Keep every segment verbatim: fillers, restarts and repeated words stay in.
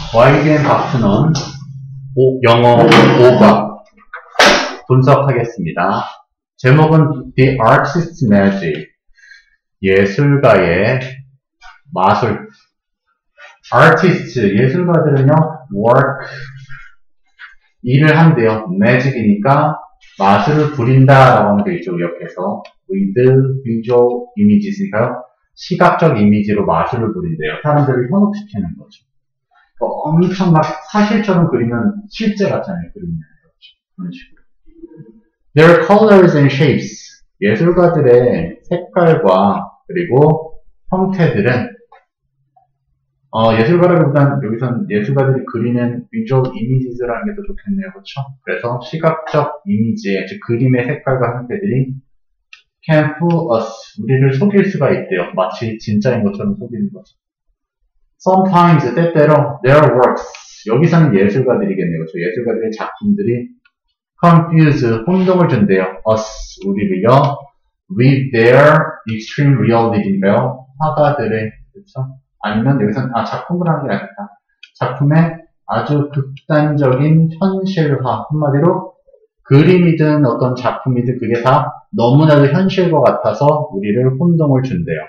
와이비엠 박순원 영어 오과 분석하겠습니다. 제목은 The Artist's Magic, 예술가의 마술. Artist, 예술가들은요, work, 일을 한대요. magic이니까 마술을 부린다라고 하면 되겠죠, 옆에서. with visual images니까요, 시각적 이미지로 마술을 부린대요. 사람들을 현혹시키는 거죠. 엄청 막 사실처럼 그리면 실제 같잖아요, 그리면. 그런 식으로. Their colors and shapes, 예술가들의 색깔과 그리고 형태들은 어, 예술가라기보다는 여기선 예술가들이 그리는 visual images라는 게 더 좋겠네요, 그렇죠? 그래서 시각적 이미지의, 즉 그림의 색깔과 형태들이 can fool us, 우리를 속일 수가 있대요. 마치 진짜인 것처럼 속이는 거죠. Sometimes, 때때로 their works, 여기서는 예술가들이겠네요, 그렇죠? 예술가들의 작품들이 confuse, 혼동을 준대요. us, 우리를요, with their extreme reality인가요? 화가들의, 그렇죠? 아니면 여기서는 아 작품을 하는 게 아니다. 작품의 아주 극단적인 현실화, 한마디로 그림이든 어떤 작품이든 그게 다 너무나도 현실과 같아서 우리를 혼동을 준대요.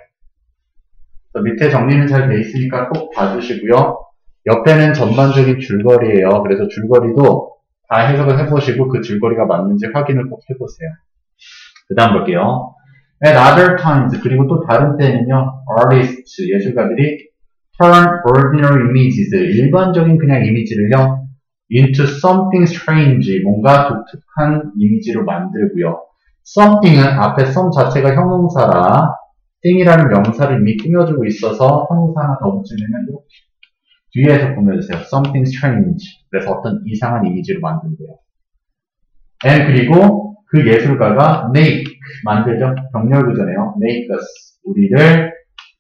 밑에 정리는 잘 돼 있으니까 꼭 봐주시고요. 옆에는 전반적인 줄거리예요. 그래서 줄거리도 다 해석을 해보시고 그 줄거리가 맞는지 확인을 꼭 해보세요. 그 다음 볼게요. At other times, 그리고 또 다른 때는요, artists, 예술가들이 turn ordinary images, 일반적인 그냥 이미지를요, into something strange, 뭔가 독특한 이미지로 만들고요. something은 앞에 some 자체가 형용사라, thing이라는 명사를 이미 꾸며주고 있어서 형용사 하나 더 붙이면 이렇게 뒤에서 꾸며주세요. something strange. 그래서 어떤 이상한 이미지로 만든대요. and 그리고 그 예술가가 make, 만들죠. 병렬구조네요. make us, 우리를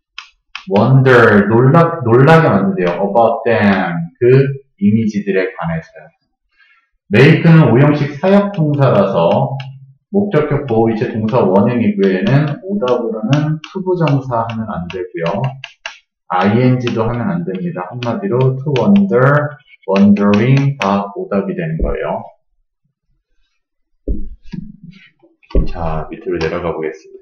wonder, 놀라, 놀라게 만든대요. about them, 그 이미지들에 관해서요. make는 오형식 사역동사라서 목적격 보호이체 동사 원형이고요. 얘는 오답으로는 투부정사 하면 안 되고요. ing도 하면 안 됩니다. 한마디로 to wonder, wondering 다 오답이 되는 거예요. 자, 밑으로 내려가 보겠습니다.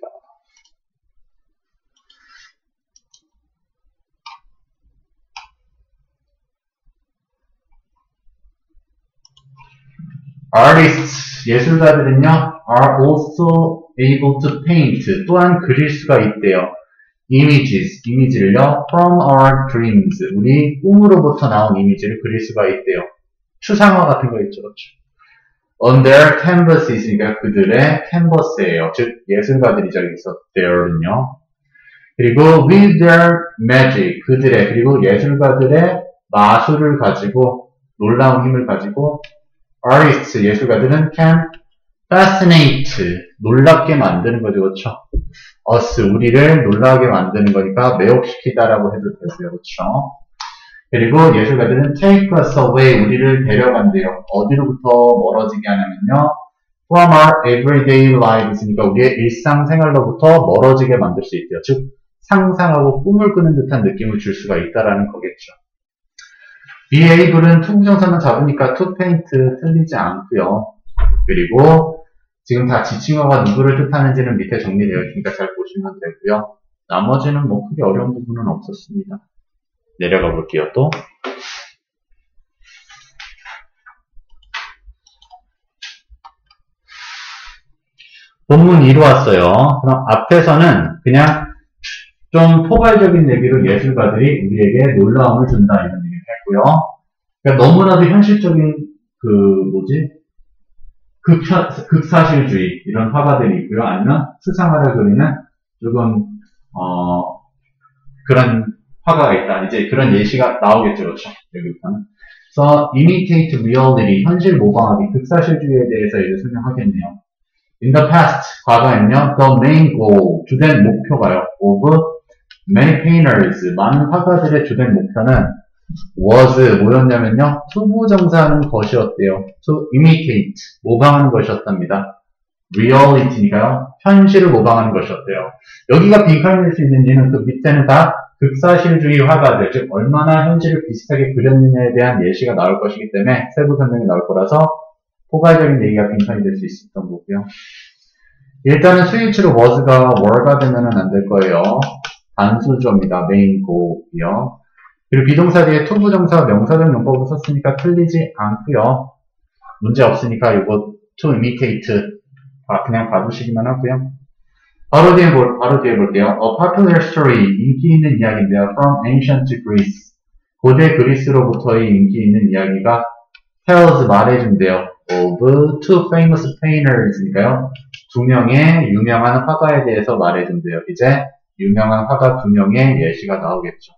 Artists, 예술가들은요, are also able to paint, 또한 그릴 수가 있대요. Images, 이미지를요, from our dreams, 우리 꿈으로부터 나온 이미지를 그릴 수가 있대요. 추상화 같은 거 있죠, 그렇죠? On their canvas이니까 그들의 캔버스예요. 즉 예술가들이죠. 여기서 there는요. 그리고 with their magic, 그들의, 그리고 예술가들의 마술을 가지고, 놀라운 힘을 가지고 artists, 예술가들은 can fascinate, 놀랍게 만드는 거죠, 그렇죠? us, 우리를 놀라게 만드는 거니까 매혹시키다라고 해도 되고요, 그렇죠? 그리고 예술가들은 take us away, 우리를 데려간대요. 어디로부터 멀어지게 하냐면요, from our everyday lives니까 우리의 일상생활로부터 멀어지게 만들 수 있대요. 즉 상상하고 꿈을 꾸는 듯한 느낌을 줄 수가 있다라는 거겠죠. be able은 투부정사만 잡으니까 to paint 틀리지 않고요. 그리고 지금 다 지칭어가 누구를 뜻하는지는 밑에 정리되어 있으니까 잘 보시면 되고요. 나머지는 뭐 크게 어려운 부분은 없었습니다. 내려가 볼게요, 또. 본문 이로 왔어요. 그럼 앞에서는 그냥 좀 포괄적인 얘기로 예술가들이 우리에게 놀라움을 준다, 이런 얘기를 했고요. 그러니까 너무나도 현실적인, 그, 뭐지? 극사, 극사실주의, 이런 화가들이 있고요. 아니면 수상화를 그리는 조금, 어, 그런 화가가 있다. 이제 그런 예시가 나오겠죠, 그렇죠? 여기부터는. 그래서 imitate reality, 현실 모방하기, 극사실주의에 대해서 이제 설명하겠네요. In the past, 과거에는요, the main goal, 주된 목표가요, of many painters, 많은 화가들의 주된 목표는 was, 뭐였냐면요, 투부정사하는 것이었대요. to imitate, 모방하는 것이었답니다. reality니까요, 현실을 모방하는 것이었대요. 여기가 빈칸일 수 있는 이유는 그 밑에는 다 극사실주의 화가들, 즉 얼마나 현실을 비슷하게 그렸느냐에 대한 예시가 나올 것이기 때문에 세부 설명이 나올 거라서 포괄적인 얘기가 빈칸이 될 수 있었던 거고요. 일단은 스위치로 was가 were가 되면은 안 될 거예요. 단수조입니다. 메인 고이요. 그리고 비동사 뒤에 투부정사 명사적 용법을 썼으니까 틀리지 않고요. 문제 없으니까 이거 to imitate 그냥 봐주시기만 하고요. 바로 뒤에 볼, 바로 뒤에 볼게요. A popular story, 인기 있는 이야기인데요. From ancient Greece. 고대 그리스로부터의 인기 있는 이야기가 tells 말해준대요. Of two famous painters니까요. 두 명의 유명한 화가에 대해서 말해준대요. 이제 유명한 화가 두 명의 예시가 나오겠죠.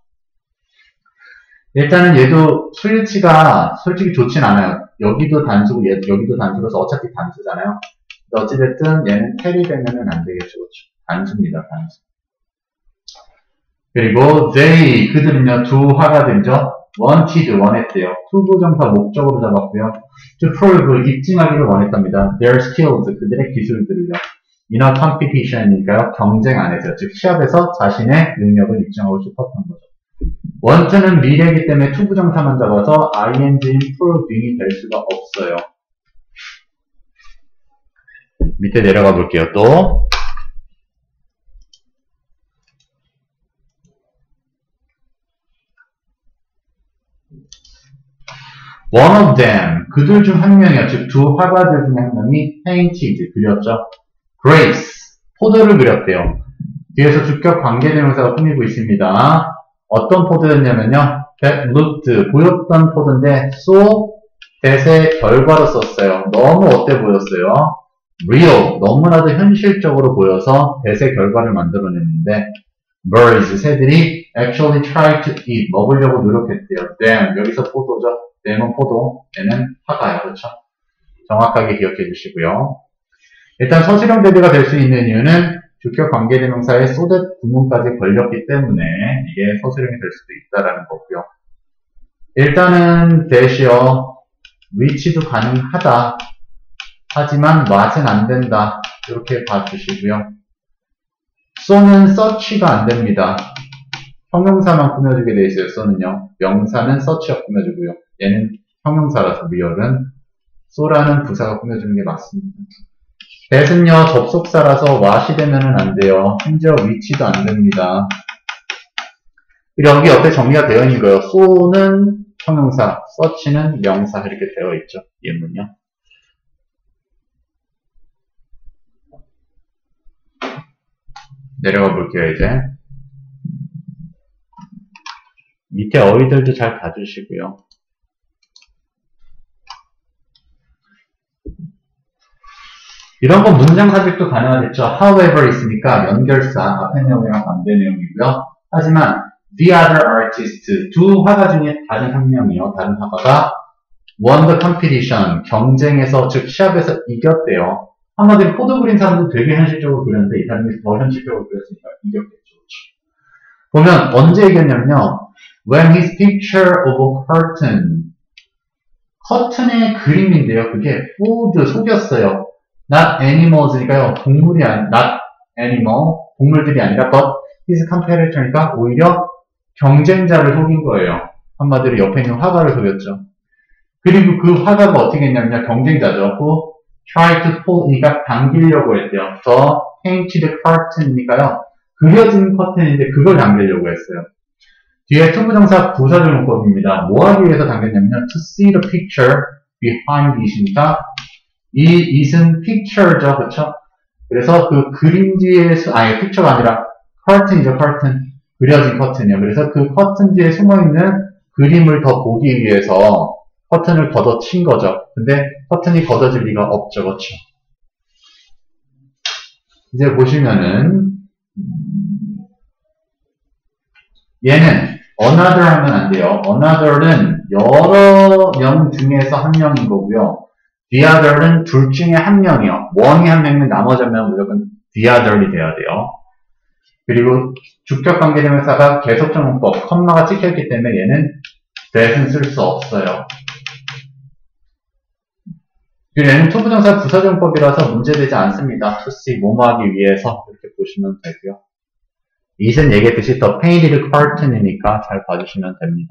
일단은 얘도 스위치가 솔직히 좋진 않아요. 여기도 단수고 얘, 여기도 단수로서 어차피 단수잖아요. 어찌됐든 얘는 텔이 되면은 안 되겠죠. 그렇죠? 단수입니다. 단수. 그리고 they 그들은요 두 화가들이죠. wanted 원했대요. 투부정사 목적으로 잡았고요. to prove 입증하기를 원했답니다. their skills 그들의 기술들을요. in a competition이니까요. 경쟁 안에서 즉 시합에서 자신의 능력을 입증하고 싶었던 거죠. 원트는 미래이기 때문에 투부정사만 잡아서 ing인 proving이 될 수가 없어요. 밑에 내려가 볼게요. 또 one of them 그들 중 한 명이요. 즉 두 화가들 중에 한 명이 painted 그렸죠. grapes 포도를 그렸대요. 뒤에서 주격 관계대명사가 꾸미고 있습니다. 어떤 포도였냐면요. that looked 보였던 포도인데 so that의 결과로 썼어요. 너무 어때 보였어요? real 너무나도 현실적으로 보여서 that의 결과를 만들어냈는데 birds 새들이 actually tried to eat 먹으려고 노력했대요. them 여기서 포도죠. them은 포도, 얘는 화가요. 그렇죠? 정확하게 기억해 주시고요. 일단 서술형 대비가 될 수 있는 이유는 주격 관계대명사에 so that 구문까지 걸렸기 때문에 이게 서술형이 될 수도 있다라는 거고요. 일단은 that이요. which도 가능하다. 하지만 what은 안 된다. 이렇게 봐주시고요. so는 such가 안 됩니다. 형용사만 꾸며주게 돼 있어요. so는요. 명사는 such가 꾸며주고요. 얘는 형용사라서 real은 so라는 부사가 꾸며주는 게 맞습니다. that은요. 접속사라서 what이 되면은 안 돼요. 심지어 which도 안 됩니다. 그리고 여기 옆에 정리가 되어 있는 거예요. so는 형용사, such는 명사 이렇게 되어 있죠. 예문요. 내려가 볼게요, 이제. 밑에 어휘들도 잘 봐주시고요. 이런 건 문장 삽입도 가능하겠죠. however 있으니까 연결사, 앞에 내용이랑 반대 내용이고요. 하지만 the other artist, 두 화가 중에 다른 한 명이요. 다른 화가가 won the competition, 경쟁에서, 즉 시합에서 이겼대요. 한마디로 포도 그린 사람도 되게 현실적으로 그렸는데 이 사람이 더 현실적으로 그렸으니까 이겼겠죠. 보면 언제 이겼냐면요. When his picture of a curtain, 커튼의 그림인데요. 그게 fooled, 속였어요. Not animals니까요. 동물이 아니, not animal, 동물들이 아니라 but his competitor니까 오히려 경쟁자를 속인 거예요. 한마디로 옆에 있는 화가를 속였죠. 그리고 그 화가가 어떻게 했냐면요. 경쟁자죠. who tried to pull니까 당기려고 했대요. The painted curtain이니까요. 그려진 커튼인데 그걸 당기려고 했어요. 뒤에 투부정사 부사적 용법입니다. 뭐 하기 위해서 당겼냐면요. to see the picture behind it이니까 이 it은 picture죠. 그렇죠? 그래서 그 그림 뒤에, 아니 picture가 아니라 curtain이죠. curtain. 그려진 커튼이요. 그래서 그 커튼 뒤에 숨어있는 그림을 더 보기 위해서 커튼을 걷어친 거죠. 근데 커튼이 걷어질 리가 없죠. 그렇죠? 이제 보시면은 얘는 another 하면 안 돼요. another는 여러 명 중에서 한 명인 거고요. the other는 둘 중에 한 명이요. one이 한 명이면 나머지 한 명은 무조건 the other이 돼야 돼요. 그리고 주격 관계대명사가 계속적 문법, 컴마가 찍혀있기 때문에 얘는 that은 쓸 수 없어요. 그리고 얘는 투부정사 부사정법이라서 문제되지 않습니다. to see, 뭐뭐 하기 위해서 이렇게 보시면 되고요. it은 얘기했듯이 the painted curtain이니까 잘 봐주시면 됩니다.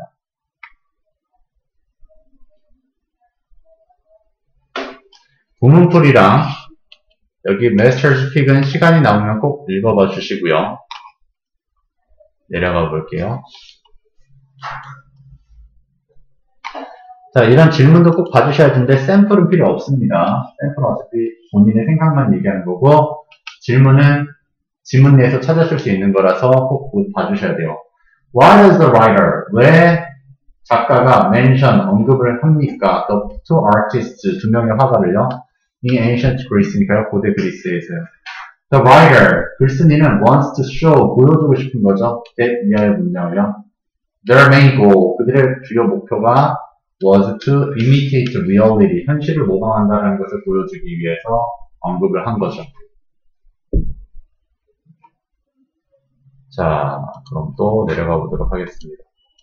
부문풀이랑 여기 master's pic은 시간이 나오면 꼭 읽어봐 주시고요. 내려가 볼게요. 자, 이런 질문도 꼭 봐주셔야 되는데 샘플은 필요 없습니다. 샘플은 어차피 본인의 생각만 얘기하는 거고 질문은 지문 내에서 찾아줄 수 있는 거라서 꼭 봐주셔야 돼요. Why does the writer? 왜 작가가 mention, 언급을 합니까? The two artists, 두 명의 화가를요. in ancient Greece니까요. 고대 그리스에서요. The writer, 글쓴이는 wants to show, 보여주고 싶은 거죠. that 이하의 문장을요. Their main goal, 그들의 주요 목표가 was to imitate reality, 현실을 모방한다는 것을 보여주기 위해서 언급을 한 거죠. 자, 그럼 또 내려가 보도록 하겠습니다.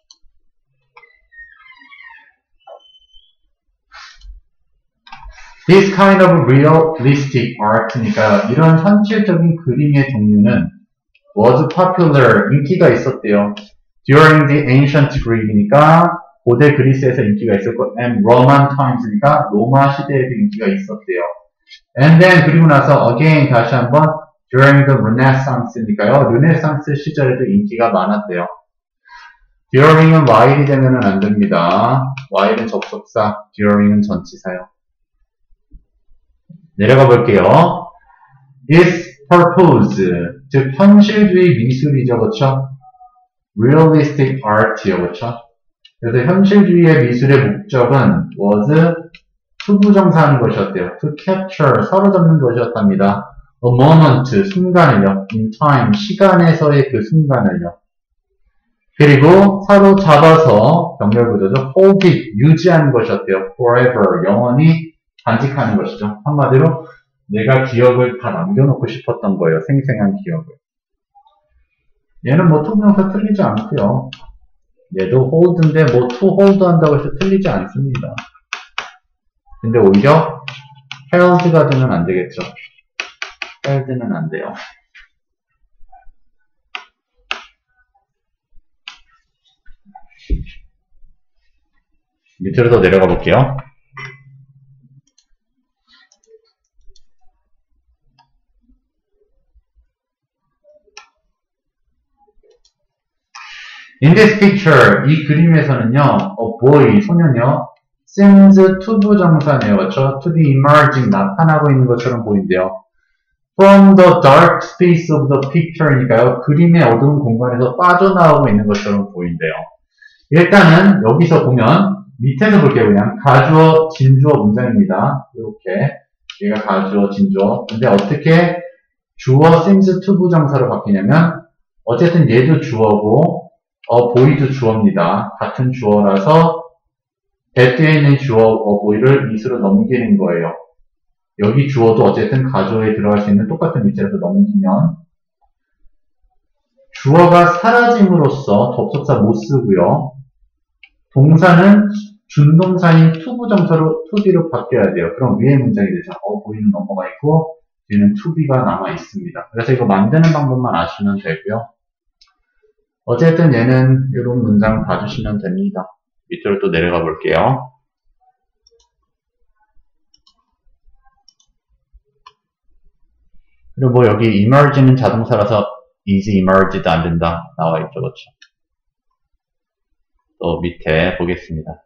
This kind of realistic art니까 이런 현실적인 그림의 종류는 was popular, 인기가 있었대요. During the ancient Greek이니까 고대 그리스에서 인기가 있었고 and Roman times니까 로마 시대에도 인기가 있었대요. And then 그리고 나서 again 다시 한번 during the Renaissance니까요. 르네상스 시절에도 인기가 많았대요. During은 while이 되면은 안 됩니다. while은 접속사, during은 전치사요. 내려가 볼게요. Its purpose, 즉 현실주의 미술이죠, 그렇죠? Realistic art요, 그렇죠? 그래서 현실주의의 미술의 목적은 was 투부정사하는 것이었대요. To capture, 사로잡는 것이었답니다. A moment, 순간을요. In time, 시간에서의 그 순간을요. 그리고 사로잡아서 병렬구조죠. Hold it, 유지하는 것이었대요. Forever, 영원히 간직하는 것이죠. 한마디로 내가 기억을 다 남겨놓고 싶었던 거예요. 생생한 기억을. 얘는 뭐 투부정사 틀리지 않고요. 얘도 hold인데 뭐 to hold 한다고 해서 틀리지 않습니다. 근데 오히려 held가 되면 안 되겠죠. held는 안 돼요. 밑으로 더 내려가 볼게요. In this picture, 이 그림에서는요, a boy, 소년이요, seems 투부정사네요. 그렇죠? to be emerging, 나타나고 있는 것처럼 보인대요. From the dark space of the picture니까요, 그림의 어두운 공간에서 빠져나오고 있는 것처럼 보인대요. 일단은 여기서 보면 밑에서 볼게요. 그냥 가주어, 진주어 문장입니다. 이렇게 얘가 가주어, 진주어. 근데 어떻게 주어 seems 투부정사로 바뀌냐면 어쨌든 얘도 주어고 어 보이도 주어입니다. 같은 주어라서 that 뒤에 있는 주어 어 보이를 is로 넘기는 거예요. 여기 주어도 어쨌든 가주어에 들어갈 수 있는 똑같은 위치에서 넘기면 주어가 사라짐으로써 접속사 못 쓰고요. 동사는 준동사인 투부정사로 to-be로 바뀌어야 돼요. 그럼 위에 문장이 되죠. 어 보이는 넘어가 있고 뒤는 to-be가 남아 있습니다. 그래서 이거 만드는 방법만 아시면 되고요. 어쨌든 얘는 이런 문장 봐주시면 됩니다. 밑으로 또 내려가 볼게요. 그리고 뭐 여기 emerge는 자동사라서 is emerged 안 된다 나와 있죠, 그렇죠? 또 밑에 보겠습니다.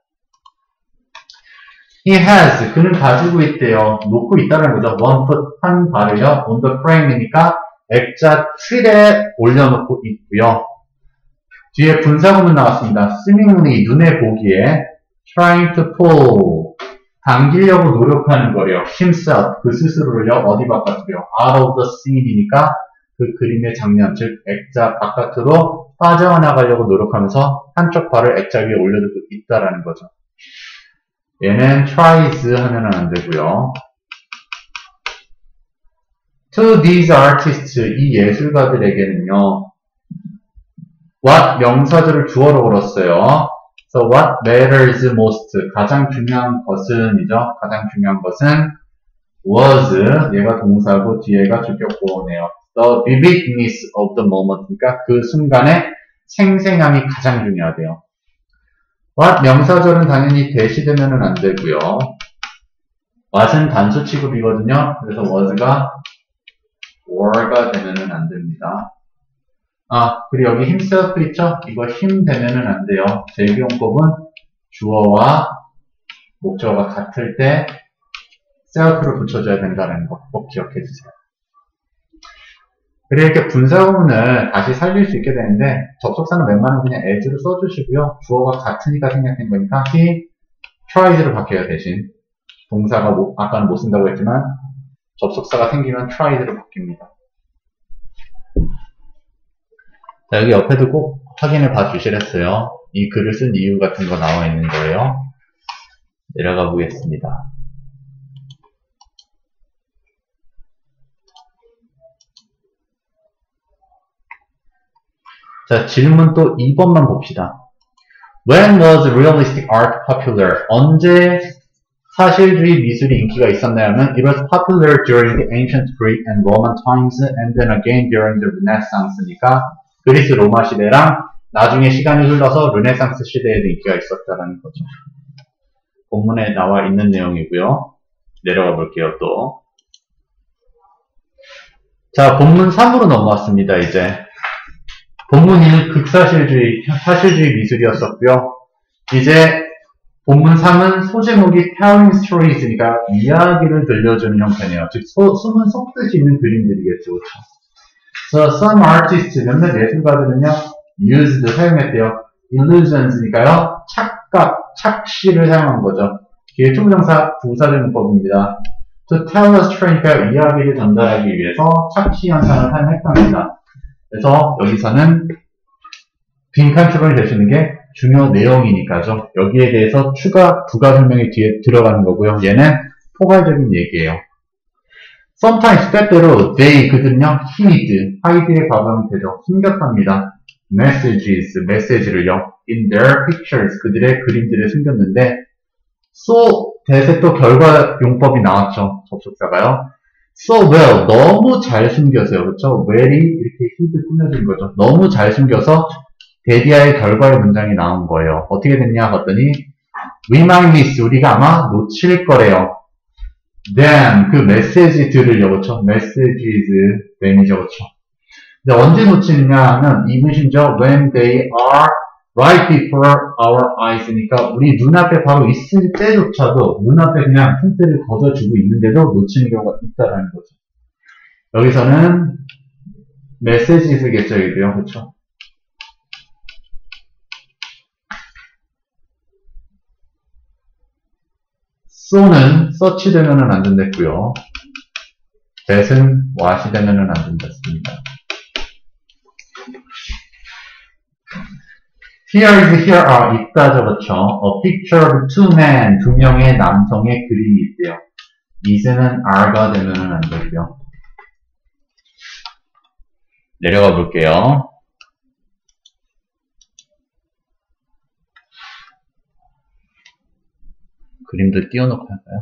He has, 그는 가지고 있대요. 놓고 있다는 거죠. one foot, 한 발을요. on the frame이니까 액자 틀에 올려놓고 있고요. 뒤에 분사구문 나왔습니다. seemingly, 눈에 보기에 trying to pull, 당기려고 노력하는 거래요. himself, 그 스스로를요. 어디 바깥으로요? out of the scene이니까 그 그림의 장면, 즉 액자 바깥으로 빠져나가려고 노력하면서 한쪽 발을 액자 위에 올려두고 있다라는 거죠. 얘는 tries 하면은 안 되고요. To these artists, 이 예술가들에게는요. what 명사들을 주어로 걸었어요. So what matters most, 가장 중요한 것은이죠. 가장 중요한 것은 was, 얘가 동사고 뒤에가 주격 보어네요. the vividness of the moment. 그러니까 그 순간의 생생함이 가장 중요하대요. what 명사절은 당연히 대시되면은 안 되고요. what은 단수 취급이거든요. 그래서 was가 were가 되면은 안 됩니다. 아, 그리고 여기 himself 있죠? 이거 him 되면은 안 돼요. 제기용법은 주어와 목적어가 같을 때 self를 붙여줘야 된다는 거 꼭 기억해 주세요. 그리고 이렇게 분사구문을 다시 살릴 수 있게 되는데 접속사는 웬만하면 그냥 as로 써주시고요. 주어가 같으니까 생략된 거니까 he tries로 바뀌어요. 대신 동사가 못, 아까는 못 쓴다고 했지만 접속사가 생기면 tries로 바뀝니다. 자, 여기 옆에도 꼭 확인을 봐 주시랬어요. 이 글을 쓴 이유 같은 거 나와 있는 거예요. 내려가 보겠습니다. 자, 질문 또 이 번만 봅시다. When was realistic art popular? 언제 사실주의 미술이 인기가 있었냐면 It was popular during the ancient Greek and Roman times and then again during the Renaissance니까 그리스 로마 시대랑 나중에 시간이 흘러서 르네상스 시대에도 인기가 있었다는 거죠. 본문에 나와 있는 내용이고요. 내려가 볼게요, 또. 자, 본문 삼으로 넘어왔습니다, 이제. 본문 이는 극사실주의, 사실주의 미술이었었고요. 이제 본문 삼은 소제목이 telling stories니까 이야기를 들려주는 형태네요. 즉, 소, 숨은 속뜻이 있는 그림들이겠죠, 그렇죠? So, some artists, 몇몇 예술가들은요, used, 사용했대요. illusions니까요, 착각, 착시를 사용한 거죠. 뒤에 투부정사 부사절 문법입니다. To tell a story니까 이야기를 전달하기 위해서 착시 현상을 사용했답니다. 그래서 여기서는 빈칸 추가를 대시는 게 중요 내용이니까죠. 여기에 대해서 추가, 부가 설명이 뒤에 들어가는 거고요. 얘는 포괄적인 얘기예요. sometimes 때때로 they, 그들은요, hid, hide의 과거는 되죠. 숨겼답니다. messages, 메시지를요. in their pictures, 그들의 그림들에 숨겼는데 so, 대세 또 결과 용법이 나왔죠. 접속사가요. so well, 너무 잘 숨겨서요. 그렇죠? well이 이렇게 hid 꾸며진 거죠. 너무 잘 숨겨서 데디아의 결과의 문장이 나온 거예요. 어떻게 됐냐 봤더니 we might miss, 우리가 아마 놓칠 거래요. then, 그 메시지들을요. 그렇죠? messages, then이죠. 그렇죠? 근데 언제 놓치느냐 하면 이분심죠. when they are right before our eyes니까 우리 눈앞에 바로 있을 때조차도 눈앞에 그냥 힌트를 거둬주고 있는데도 놓치는 경우가 있다라는 거죠. 여기서는 messages겠죠. 여기도요. 그렇죠? so는 서치 되면은 안 된댔고요. that은 what이 되면은 안 된댔습니다. Here is, here are, 있다 적었죠. A picture of two men, 두 명의 남성의 그림이 있대요. is는 are가 되면은 안 되고요. 내려가 볼게요. 그림도 띄워놓고 할까요?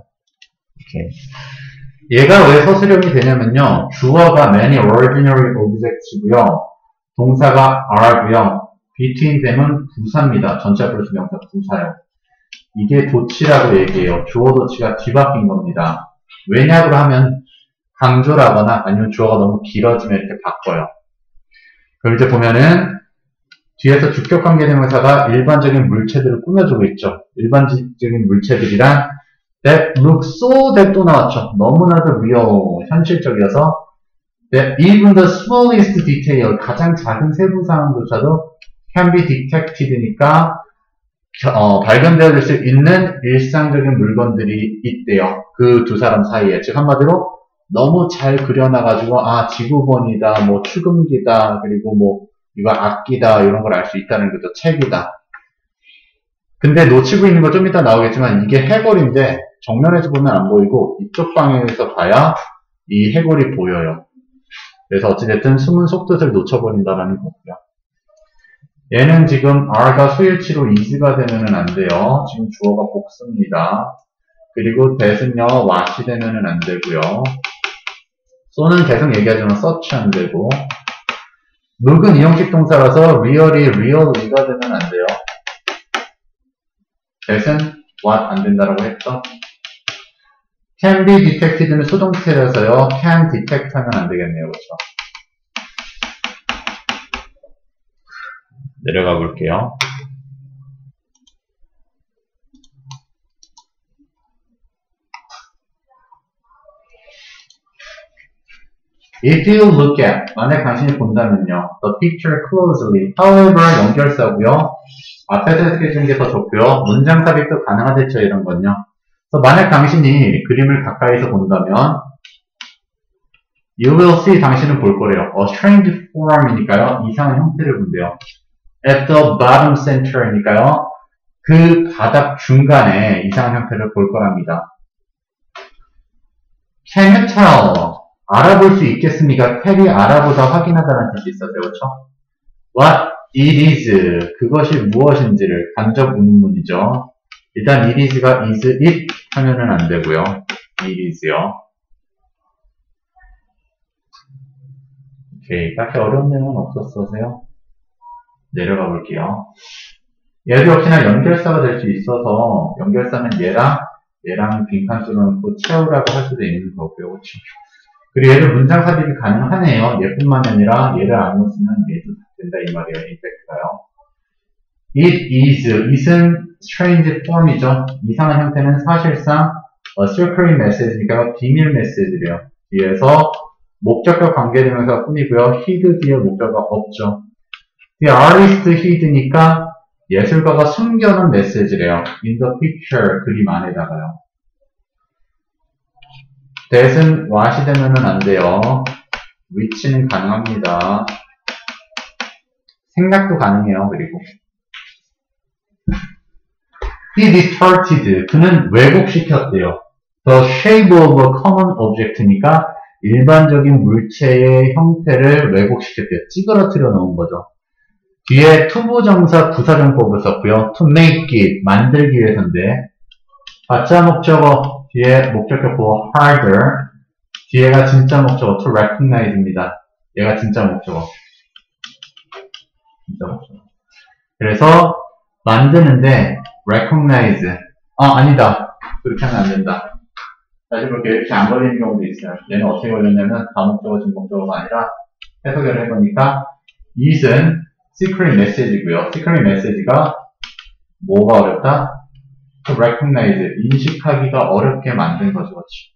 이렇게. 얘가 왜 서술형이 되냐면요. 주어가 many ordinary objects고요. 동사가 are고요. between them은 부사입니다. 전체 플러스 명사 부사요. 이게 도치라고 얘기해요. 주어 도치가 뒤바뀐 겁니다. 왜냐고 하면 강조라거나 아니면 주어가 너무 길어지면 이렇게 바꿔요. 그럼 이제 보면은 뒤에서 주격관계대명사가 일반적인 물체들을 꾸며주고 있죠. 일반적인 물체들이란 that look so that 또 나왔죠. 너무나도 real, 현실적이어서 that even the smallest detail, 가장 작은 세부 사항조차도 can be detected니까 어, 발견되어질 수 있는 일상적인 물건들이 있대요. 그 두 사람 사이에. 즉 한마디로 너무 잘 그려놔가지고 아 지구본이다, 뭐 축음기다, 그리고 뭐 이거 악기다 이런 걸 알 수 있다는 거죠. 책이다. 근데 놓치고 있는 거 좀 이따 나오겠지만 이게 해골인데 정면에서 보면 안 보이고 이쪽 방향에서 봐야 이 해골이 보여요. 그래서 어찌됐든 숨은 속뜻을 놓쳐버린다는 거고요. 얘는 지금 are가 수일치로 is가 되면은 안 돼요. 지금 주어가 복수입니다. 그리고 that은요 what이 되면은 안 되고요. so는 계속 얘기하지만 such 안 되고, look은 이형식 동사라서 real이 really가 되면 안 돼요. that은 what 안 된다라고 했죠. can be detected는 수동태라서요. can detect 하면 안 되겠네요. 그렇죠? 내려가 볼게요. If you look at, 만약 당신이 본다면요. The picture closely. However, 연결사고요. 앞에서 해석해주는 게 더 좋고요. 문장 삽입도 가능하겠죠, 이런 건요. 그래서 만약 당신이 그림을 가까이서 본다면 You will see, 당신은 볼 거래요. A strange form이니까요. 이상한 형태를 본대요. At the bottom center이니까요. 그 바닥 중간에 이상한 형태를 볼 거랍니다. Can you tell? 알아볼 수 있겠습니까? tell이 알아보다 확인하다는 뜻이 있어요. 그렇죠? What it is. 그것이 무엇인지를 간접 의문문이죠. 일단 it is가 is it 하면은 안 되고요. it is요. 오케이. 딱히 어려운 내용은 없었어서요. 내려가 볼게요. 얘도 역시나 연결사가 될 수 있어서 연결사는 얘랑 얘랑 빈칸 뚫어놓고 채우라고 할 수도 있는 거고요. 그렇죠? 그리고 얘를 문장 삽입이 가능하네요. 얘뿐만 아니라 얘를 안 넣으면 얘도 된다 이 말이에요. 임팩트가요. It is, it은 strange form이죠. 이상한 형태는 사실상 a secret message니까 비밀 메시지래요. 뒤에서 목적과 관계되면서 뿐이고요. hid 뒤에 목적어가 없죠. The artist hid니까 예술가가 숨겨놓은 메시지래요. In the picture, 그림 안에다가요. that은 what이 되면은 안 돼요. which는 가능합니다. 생략도 가능해요. 그리고 he distorted, 그는 왜곡시켰대요. The shape of a common object니까 일반적인 물체의 형태를 왜곡시켰대요. 찌그러뜨려 놓은 거죠. 뒤에 투부정사 부사정법을 썼고요. to make it, 만들기 위해서인데 가짜 목적어 뒤에 목적격 보호 harder, 뒤에가 진짜 목적어 to recognize입니다. 얘가 진짜 목적어. 진짜 목적어. 그래서 만드는데 recognize, 아 아니다. 그렇게 하면 안 된다. 다시 볼게요. 이렇게 안 걸리는 경우도 있어요. 얘는 어떻게 걸렸냐면 다목적어, 진목적어가 아니라 해석을 해보니까 it은 secret message고요. secret message가 뭐가 어렵다? to recognize, 인식하기가 어렵게 만든 거죠.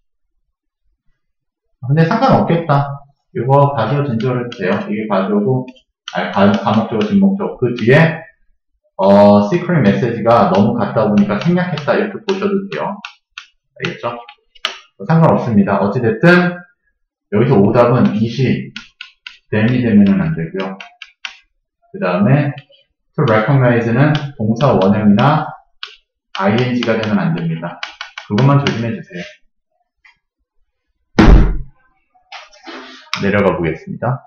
근데 상관없겠다. 이거 가지고 진조를 해도 돼요. 이게 가지고 아니, 가목적어, 진목적어. 그 뒤에 어, secret message가 너무 같다 보니까 생략했다 이렇게 보셔도 돼요. 알겠죠? 상관없습니다. 어찌됐든 여기서 오답은 it이 then이 되면은 안 되고요. 그 다음에 to recognize는 동사 원형이나 ing가 되면 안 됩니다. 그것만 조심해 주세요. 내려가 보겠습니다.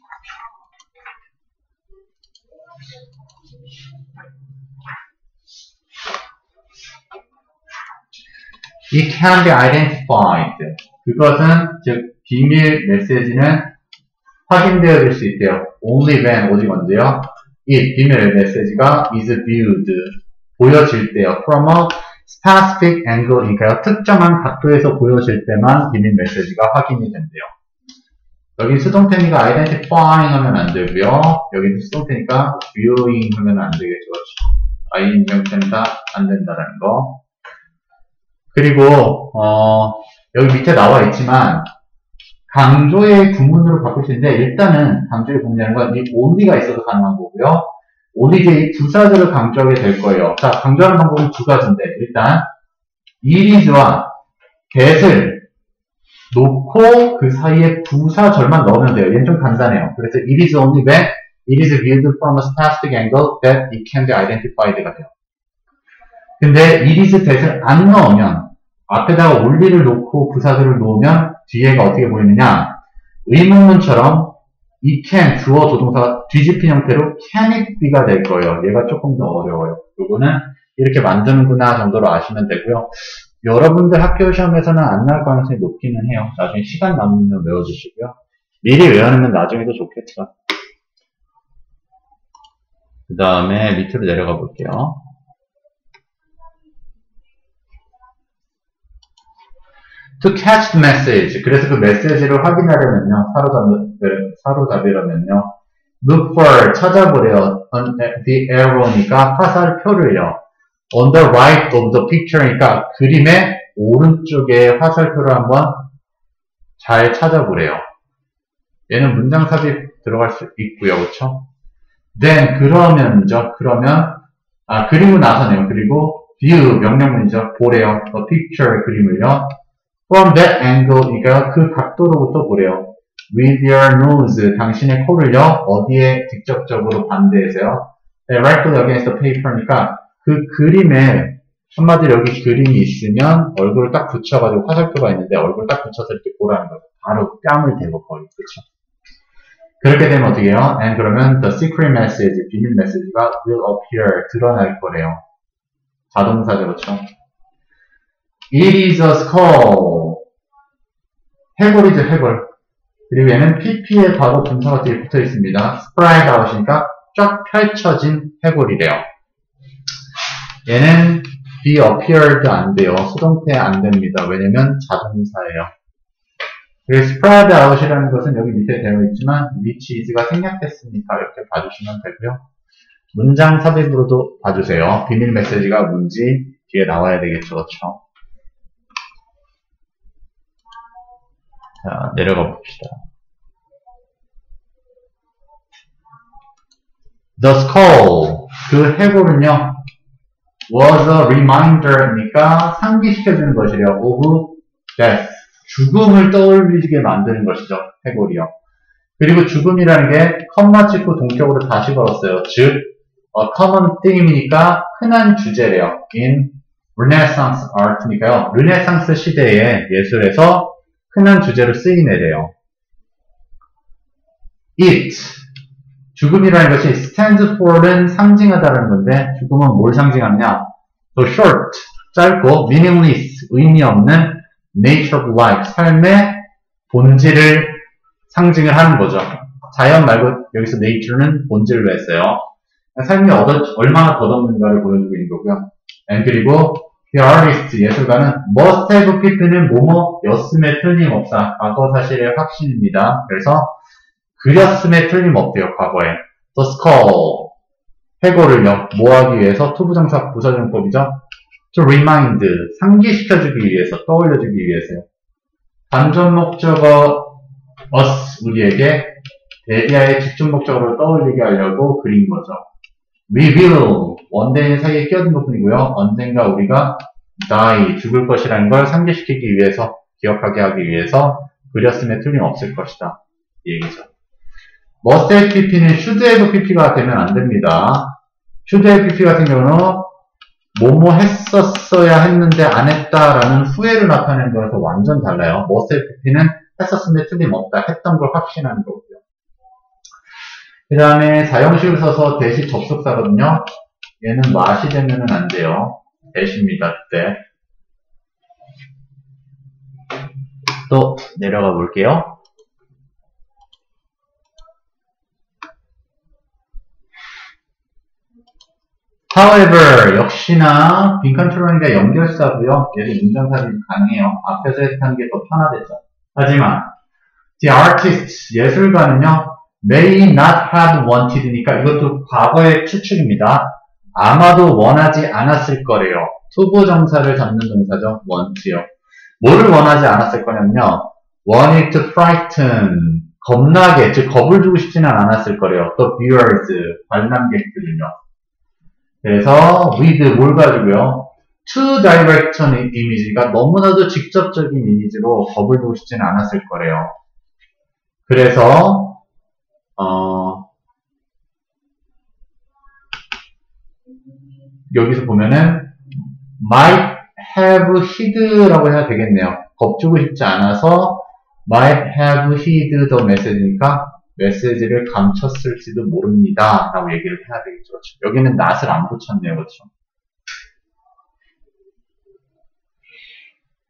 It can be identified. 그것은 즉 비밀 메시지는 확인되어질 수 있대요. Only when, 오직 언제요? It, 비밀 메시지가 is viewed, 보여질 때요. From a specific angle니까요. 특정한 각도에서 보여질 때만 비밀 메시지가 확인이 된대요. 여기 수동태니까 identifying 하면 안 되고요. 여기는 수동태니까 viewing 하면 안 되겠죠. I 명태는 다 안 된다라는 거. 그리고 어, 여기 밑에 나와 있지만 강조의 구문으로 바꿀 수 있는데 일단은 강조의 구문이라는 건 이 only가 있어도 가능한 거고요. only 뒤에 이 부사절을 강조하게 될 거예요. 자, 강조하는 방법은 두 가지인데 일단 it is와 get을 놓고 그 사이에 부사절만 넣으면 돼요. 얘는 좀 간단해요. 그래서 it is only when it is viewed from a specific angle that it can be identified가 돼요. 근데 it is that을 안 넣으면 앞에다가 only를 놓고 부사절을 놓으면 뒤에가 어떻게 보이느냐, 의문문처럼 it can 주어 조동사가 뒤집힌 형태로 can it be가 될 거예요. 얘가 조금 더 어려워요. 요거는 이렇게 만드는구나 정도로 아시면 되고요. 여러분들 학교 시험에서는 안 나올 가능성이 높기는 해요. 나중에 시간 남으면 외워주시고요. 미리 외워놓으면 나중에도 좋겠죠. 그 다음에 밑으로 내려가 볼게요. To catch the message. 그래서 그 메시지를 확인하려면요. 사로잡, 사로잡으려면요. Look for, 찾아보래요. On the arrow니까 화살표를요. On the right of the picture니까 그림의 오른쪽에 화살표를 한번 잘 찾아보래요. 얘는 문장 삽입 들어갈 수 있고요. 그렇죠? Then 그러면이죠. 그러면 아 그리고 나서네요. 그리고 view 명령문이죠. 보래요. The picture 그림을요. From that angle 그러니까 그 각도로부터 보래요. With your nose 당신의 코를요. 어디에 직접적으로 반대해서요. Directly against the paper니까 그 그림에 한마디로 여기 그림이 있으면 얼굴을 딱 붙여가지고 화살표가 있는데 얼굴을 딱 붙여서 이렇게 보라는 거예요. 바로 뺨을 대고 거의 그렇죠. 그렇게 되면 어떻게 해요? And 그러면 the secret message, 비밀 메시지가 will appear, 드러날 거래요. 자동사죠, 그렇죠? It is a skull. 해골이죠, 해골. 그리고 얘는 pp에 바로 분사가 뒤에 붙어 있습니다. spread out이니까 쫙 펼쳐진 해골이래요. 얘는 be appeared 안 돼요. 수동태 안 됩니다. 왜냐면 자동사예요. 그래서 spread out이라는 것은 여기 밑에 되어 있지만 which is가 생략됐으니까 이렇게 봐주시면 되고요. 문장 삽입으로도 봐주세요. 비밀 메시지가 뭔지 뒤에 나와야 되겠죠. 그렇죠? 자, 내려가 봅시다. The skull, 그 해골은요, was a reminder니까 상기시켜주는 것이래요. of death, 죽음을 떠올리게 만드는 것이죠. 해골이요. 그리고 죽음이라는 게 컴마 찍고 동격으로 다시 걸었어요. 즉, a common theme이니까 흔한 주제래요. in Renaissance art니까요. 르네상스 시대의 예술에서 흔한 주제로 쓰이네래요. it, 죽음이라는 것이 stands for는 상징하다는 건데 죽음은 뭘 상징하느냐? the short, 짧고 meaningless, 의미 없는 nature of life, 삶의 본질을 상징을 하는 거죠. 자연 말고 여기서 nature는 본질로 했어요. 삶이 얻어, 얼마나 덧없는가를 보여주고 있는 거고요. and 그리고 the artist, 예술가는 must have pp는 뭐뭐였음에 틀림없다. 과거 사실의 확신입니다. 그래서 그렸음에 틀림없대요. 과거에. the skull, 해골을요. 뭐 하기 위해서? 투부정사 부사정법이죠. to remind, 상기시켜주기 위해서, 떠올려주기 위해서요. 반전 목적어 us, 우리에게 대비하에 직접 목적어를 떠올리게 하려고 그린 거죠. We will, 원대인 사이에 끼어든 부분이고요. 언젠가 우리가 die, 죽을 것이라는 걸 상기시키기 위해서, 기억하게 하기 위해서 그렸음에 틀림없을 것이다. 이 얘기죠. must have pp는 should have pp가 되면 안 됩니다. should have pp 같은 경우는 뭐뭐 했었어야 했는데 안 했다라는 후회를 나타내는 거라서 완전 달라요. must have pp는 했었음에 틀림없다. 했던 걸 확신하는 거고요. 그 다음에 사형식을 써서 대시 접속사거든요. 얘는 맛이 되면은 안 돼요. 대시입니다. 그때. 또 내려가 볼게요. However, 역시나 빈컨트롤이니까 연결사고요. 얘도 문장 삽입이 가능해요. 앞에서 했던 게 더 편하겠죠. 하지만 the artist, 예술가는요. may not have wanted니까 이것도 과거의 추측입니다. 아마도 원하지 않았을 거래요. 투부정사를 잡는 동사죠. want요. 뭐를 원하지 않았을 거냐면요. wanted to frighten, 겁나게, 즉 겁을 주고 싶지는 않았을 거래요. the viewers, 관람객들은요. 그래서 with 뭘 가지고요. to direct an image가 너무나도 직접적인 이미지로 겁을 주고 싶지는 않았을 거래요. 그래서 어, 여기서 보면은 might have hid라고 해야 되겠네요. 겁주고 싶지 않아서 might have hid the message니까 메시지를 감췄을지도 모릅니다. 라고 얘기를 해야 되겠죠. 그렇죠? 여기는 not을 안 붙였네요. 그렇죠?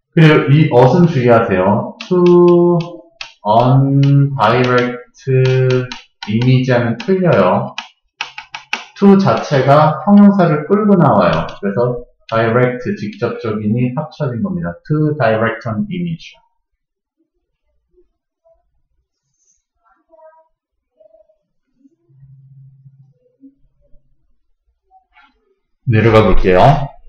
그리고 이 어순 주의하세요. to undirect image 하면 틀려요. to 자체가 형용사를 끌고 나와요. 그래서 direct 직접적인이 합쳐진 겁니다. to direct an image. 내려가 볼게요.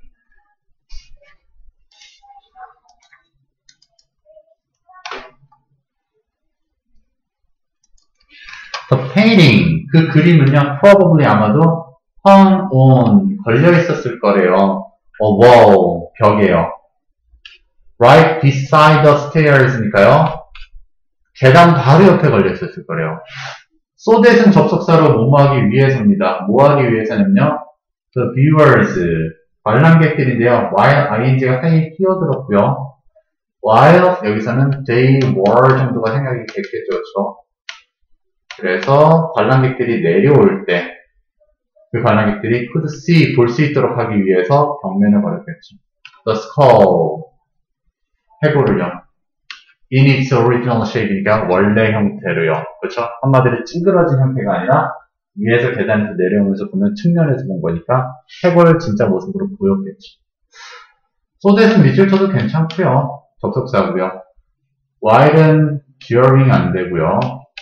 The painting, 그 그림은요, probably 아마도 hung on, 걸려 있었을 거래요. a wall, 벽에요. Right beside the stairs니까요. 계단 바로 옆에 걸려 있었을 거래요. so that은 접속사로 뭐뭐하기 위해서입니다. 뭐하기 위해서는요, the viewers, 관람객들인데요. while ing가 사이에 끼어들었고요. while 여기서는 they were 정도가 생각이 됐겠죠. 그렇죠? 그래서 관람객들이 내려올 때 그 관람객들이 could see, 볼 수 있도록 하기 위해서 벽면을 걸었겠죠. The skull, 해골을요. in its original shape니까 원래 형태로요. 그렇죠? 한마디로 찌그러진 형태가 아니라 위에서 계단에서 내려오면서 보면 측면에서 본 거니까 해골 진짜 모습으로 보였겠죠. so that은 밑줄 쳐도 괜찮고요. 접속사고요. while은 during 안 되고요.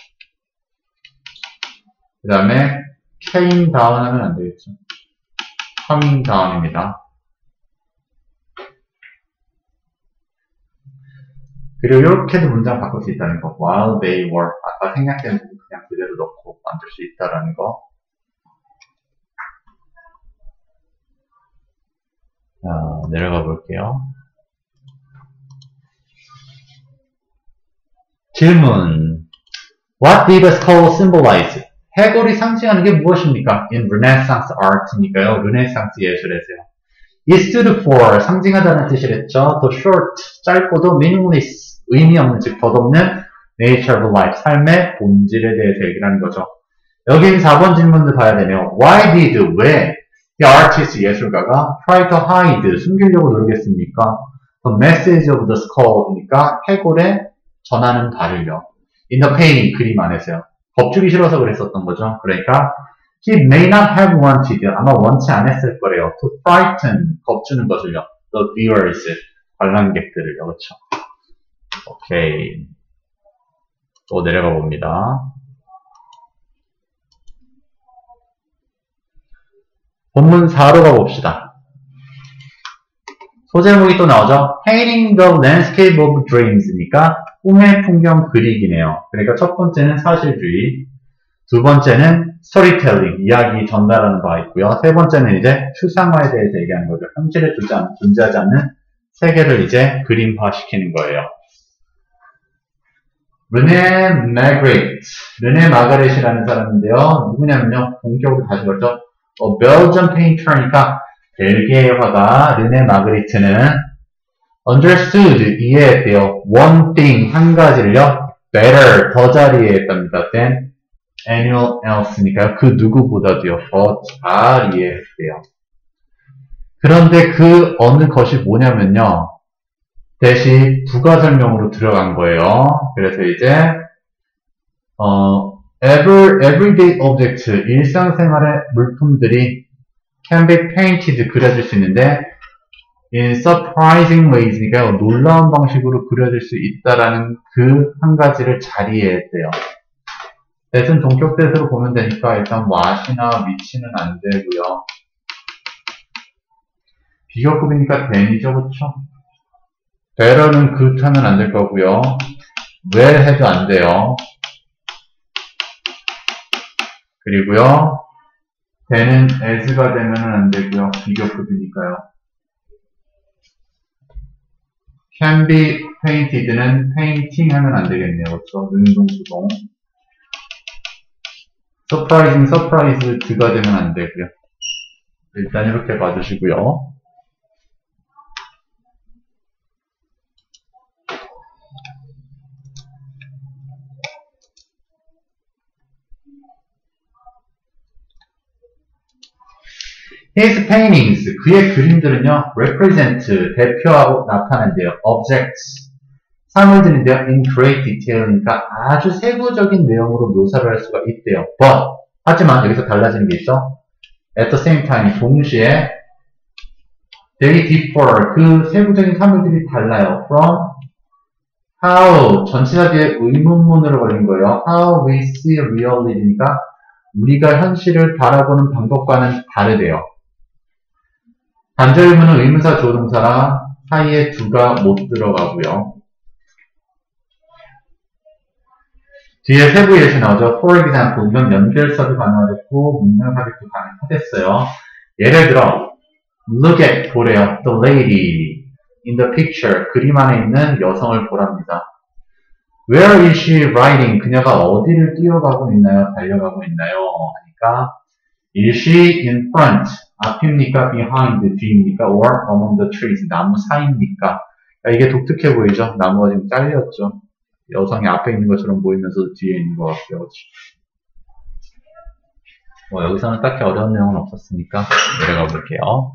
그 다음에 came down 하면 안 되겠죠. coming down입니다. 그리고 이렇게도 문장 바꿀 수 있다는 거. while they were. 아까 생략된 부분 그냥 그대로 넣고 만들 수 있다라는 거. 자, 내려가 볼게요. 질문. What did the skull symbolize? 해골이 상징하는 게 무엇입니까? In Renaissance art니까요. 르네상스 예술에서요. It stood for, 상징하다는 뜻이랬죠. The short, 짧고도 meaningless, 의미 없는, 즉 덧없는 nature of life, 삶의 본질에 대해서 얘기를 하는 거죠. 여긴 사 번 질문을 봐야 되네요. Why did, 왜 the artist, 예술가가 try to hide, 숨기려고 노력했습니까? The message of the skull이니까 해골에 전하는 바를요. In the painting, 그림 안에서요. 겁주기 싫어서 그랬었던 거죠. 그러니까 he may not have wanted, 아마 원치 않았을 거래요. to frighten, 겁주는 것을요. the viewers, 관람객들을요. 그렇죠? 오케이. 또 내려가 봅니다. 본문 사로 가봅시다. 소제목이 또 나오죠. Painting the landscape of dreams니까 꿈의 풍경 그리기네요. 그러니까 첫 번째는 사실주의, 두 번째는 스토리텔링, 이야기 전달하는 바가 있고요. 세 번째는 이제 추상화에 대해서 얘기하는 거죠. 현실에 존재하지 않는 세계를 이제 그림화시키는 거예요. 르네 마그리트, 르네 마가렛이라는 사람인데요. 누구냐면요. 본격으로 다시 봤죠. 어, 벨전 페인터니까 벨기에 화가 르네 마그리트는 understood, 이해했대요. one thing, 한 가지를요. better, 더 잘 이해했답니다. than anyone else니까요. 그 누구보다도요. 더 잘 이해했대요. 그런데 그 어느 것이 뭐냐면요. 대신 부가 설명으로 들어간 거예요. 그래서 이제 어, every, everyday object, 일상생활의 물품들이 can be painted, 그려질 수 있는데 in surprising ways니까 놀라운 방식으로 그려질 수 있다라는 그 한 가지를 잘 이해했대요. 대신 동격대수로 보면 되니까 일단 what이나 which는 안 되고요. 비교급이니까 than이죠, 그쵸? better는 good 하면 안 될 거고요. well 해도 안 돼요. 그리고요, than은 as가 되면 안 되고요. 비교급이니까요. can be painted는 painting 하면 안 되겠네요. 그렇죠? 능동수동. surprising, surprised가 되면 안 되고요. 일단 이렇게 봐주시고요. His paintings, 그의 그림들은요, represent, 대표하고 나타낸대요. objects, 사물들인데요. in great detail이니까 아주 세부적인 내용으로 묘사를 할 수가 있대요. but, 하지만 여기서 달라지는 게 있어. at the same time, 동시에 they differ, 그 세부적인 사물들이 달라요. from how, 전치사 뒤에 의문문으로 걸린 거예요. how we see reality니까 우리가 현실을 바라보는 방법과는 다르대요. 단절문은 의문사 조동사랑 사이에 두가 못 들어가고요. 뒤에 세부 예시 나오죠. For example, 이건 연결사도 가능하겠고 문장 삽입도 가능하겠어요. 예를 들어 look at, 보래요. The lady in the picture, 그림 안에 있는 여성을 보랍니다. Where is she riding? 그녀가 어디를 뛰어가고 있나요? 달려가고 있나요? 하니까 Is she in front? 앞입니까? Behind? 뒤입니까? Or among the trees? 나무 사이입니까? 이게 독특해 보이죠? 나무가 지금 잘렸죠? 여성이 앞에 있는 것처럼 보이면서 뒤에 있는 것 같고요. 뭐 여기서는 딱히 어려운 내용은 없었으니까 내려가 볼게요.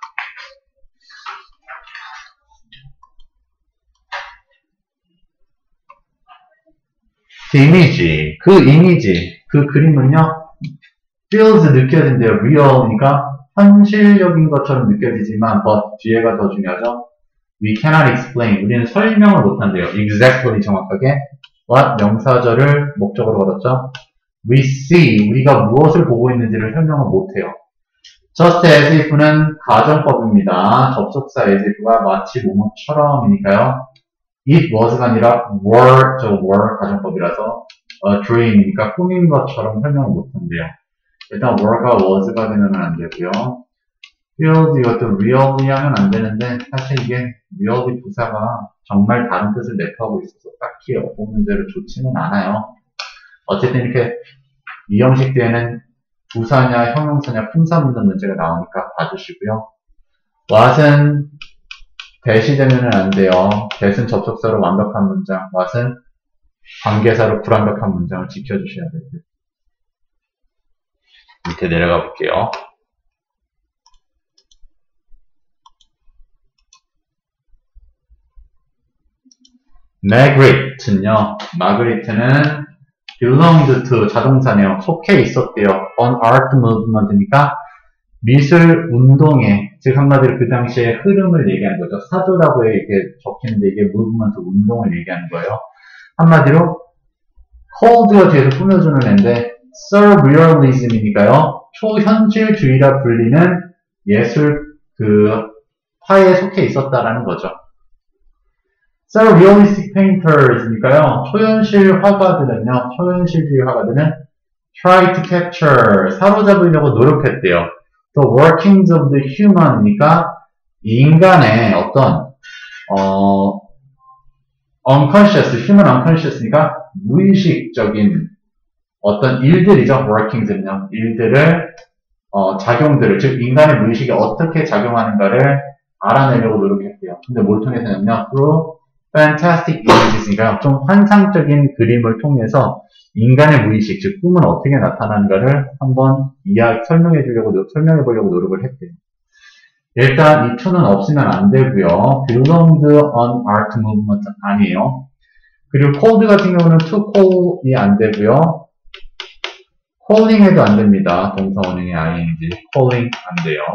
The image, 그 이미지, 그 그림은요, feels 느껴진대요. real이니까 현실적인 것처럼 느껴지지만, but 뒤에가 더 중요하죠. We cannot explain, 우리는 설명을 못한대요. exactly 정확하게. what 명사절을 목적으로 걸었죠. We see, 우리가 무엇을 보고 있는지를 설명을 못해요. just as if는 가정법입니다. 접속사 as if가 마치 뭐뭐처럼이니까요. It was가 아니라 were, 저 were 가정법이라서 a dream이니까 꿈인 것처럼 설명을 못한대요. 일단 were가 was가 되면 안 되고요. feels 이것도 really 하면 안 되는데 사실 이게 really 부사가 정말 다른 뜻을 내포하고 있어서 딱히 어법 문제로 좋지는 않아요. 어쨌든 이렇게 이 형식 뒤에는 부사냐 형용사냐 품사 묻는 문제가 나오니까 봐주시고요. what은 대시되면 안 돼요. that은 접속사로 완벽한 문장, what은 관계사로 불완벽한 문장을 지켜주셔야 돼요. 밑에 내려가 볼게요. Margaret는요, Margaret는 belonged to 자동사네요. 속해 있었대요. on art movement니까 미술 운동에, 즉 한마디로 그 당시에 흐름을 얘기하는 거죠. 사조라고 이렇게 적히는데 이게 movement, 운동을 얘기하는 거예요. 한마디로 cold가 뒤에서 꾸며주는 애인데 surrealism이니까요. 초현실주의라 불리는 예술 그 파에 속해 있었다라는 거죠. surrealistic painters니까요. 초현실 화가들은요. 초현실주의 화가들은 try to capture, 사로잡으려고 노력했대요. The workings of the human이니까 인간의 어떤 어, unconscious, human unconscious니까 무의식적인 어떤 일들이죠. workings는요. 일들을 어, 작용들을, 즉 인간의 무의식이 어떻게 작용하는가를 알아내려고 노력했대요. 근데 뭘 통해서냐면 through fantastic images니까 좀 환상적인 그림을 통해서 인간의 무의식, 즉 꿈은 어떻게 나타나는가를 한번 이야기 설명해 주려고 설명해 보려고 노력을 했대요. 일단 이 to는 없으면 안 되고요. belonged on art movement 아니에요. 그리고 cold 같은 경우는 to call이 안 되고요. calling 해도 안 됩니다. 동사 원형의 ing, calling 안 돼요.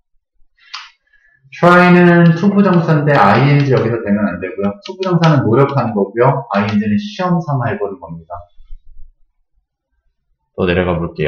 try는 투부정사인데 ing 여기서 되면 안 되고요. 투부정사는 노력하는 거고요. ing는 시험 삼아 해보는 겁니다. 또 내려가 볼게요.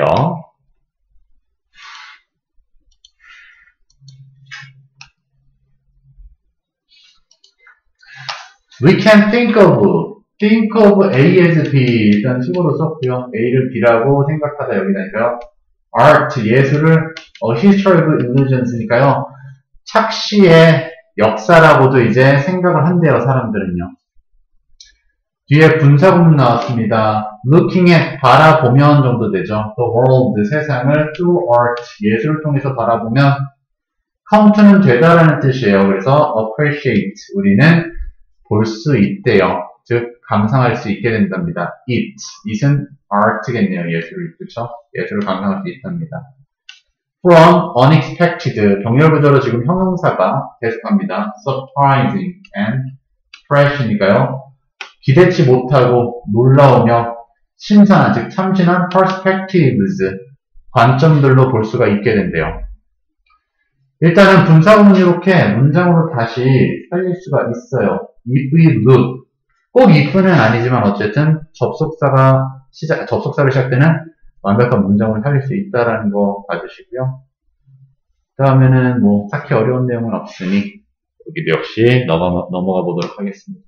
We can think of, think of A as B 일단 식으로 썼고요. A를 B라고 생각하다 여기다니까요. Art, 예술을 어, History of Illusions니까요. 착시의 역사라고도 이제 생각을 한대요, 사람들은요. 뒤에 분사구문 나왔습니다. Looking at, 바라보면 정도 되죠. The world, 세상을 through art, 예술을 통해서 바라보면 count는 되다라는 뜻이에요. 그래서 appreciate, 우리는 볼 수 있대요. 즉 감상할 수 있게 된답니다. it, it은 art겠네요. 예술을, 그렇죠? 예술을 감상할 수 있답니다. from unexpected 병렬 구조로 지금 형용사가 계속합니다. surprising and fresh니까요. 기대치 못하고 놀라우며 신선한, 즉 참신한 perspectives, 관점들로 볼 수가 있게 된대요. 일단은 분사구문 이렇게 문장으로 다시 살릴 수가 있어요. If we look, 꼭 if는 아니지만 어쨌든 접속사가 시작, 접속사로 시작되는 완벽한 문장으로 살릴 수 있다라는 거 봐주시고요. 그 다음에는 뭐 딱히 어려운 내용은 없으니 여기도 역시 넘어가, 넘어가 보도록 하겠습니다.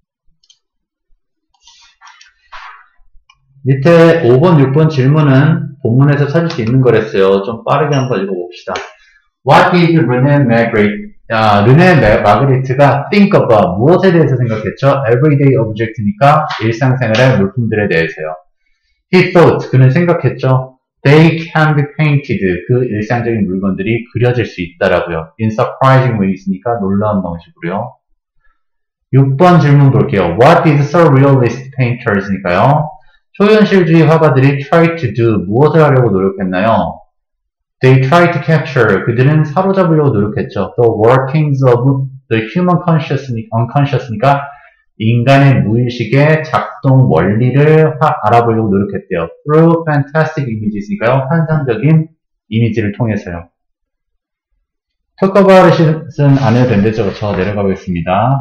밑에 오 번, 육 번 질문은 본문에서 찾을 수 있는 거랬어요. 좀 빠르게 한번 읽어봅시다. What did Rene Magritte, 아, 르네 마그리트가 think about, 무엇에 대해서 생각했죠? Everyday object니까 일상생활의 물품들에 대해서요. He thought, 그는 생각했죠. They can be painted, 그 일상적인 물건들이 그려질 수 있다라고요. In surprising ways니까 놀라운 방식으로요. 육 번 질문 볼게요. What did surrealist painters니까요. 초현실주의 화가들이 try to do, 무엇을 하려고 노력했나요? They try to capture, 그들은 사로잡으려고 노력했죠. The workings of the human unconscious니까 인간의 무의식의 작동 원리를 하, 알아보려고 노력했대요. Through fantastic images니까요. 환상적인 이미지를 통해서요. talk about it은 안 해도 되는데 저, 저 내려가 보겠습니다.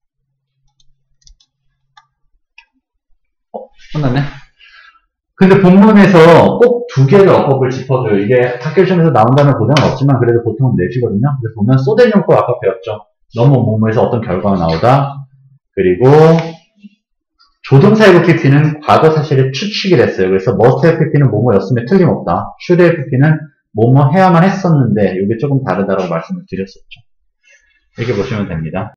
어, 끝났네. 근데 본문에서 꼭 두 개의 어법을 짚어줘요. 이게 학교 시험에서 나온다는 보장은 없지만 그래도 보통은 내시거든요. 그래서 보면 소된 용법 아까 배웠죠. 너무 뭐뭐에서 어떤 결과가 나오다. 그리고 조동사 에프피는 과거 사실을 추측을 했어요. 그래서 must 에프피는 뭐뭐였으면 틀림없다. should 에프피는 뭐뭐 해야만 했었는데 이게 조금 다르다고 말씀을 드렸었죠. 이렇게 보시면 됩니다.